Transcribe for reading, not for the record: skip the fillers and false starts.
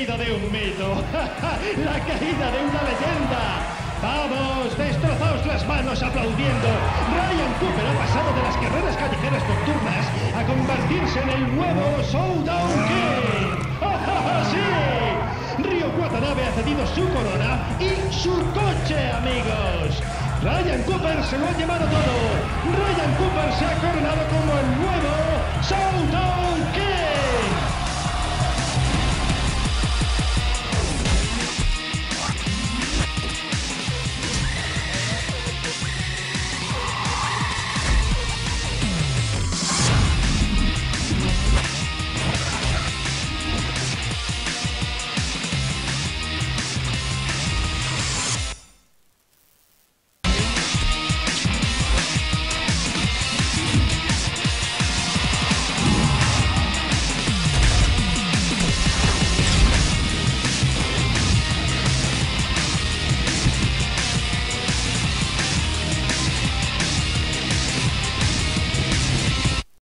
caída de un mito. La caída de una leyenda. Vamos, destrozaos las manos aplaudiendo. Ryan Cooper ha pasado de las carreras callejeras nocturnas a convertirse en el nuevo Showdown King. ¡Sí! Ryo Watanabe ha cedido su corona y su coche, amigos. Ryan Cooper se lo ha llevado todo. Ryan Cooper se ha coronado como el nuevo Showdown King.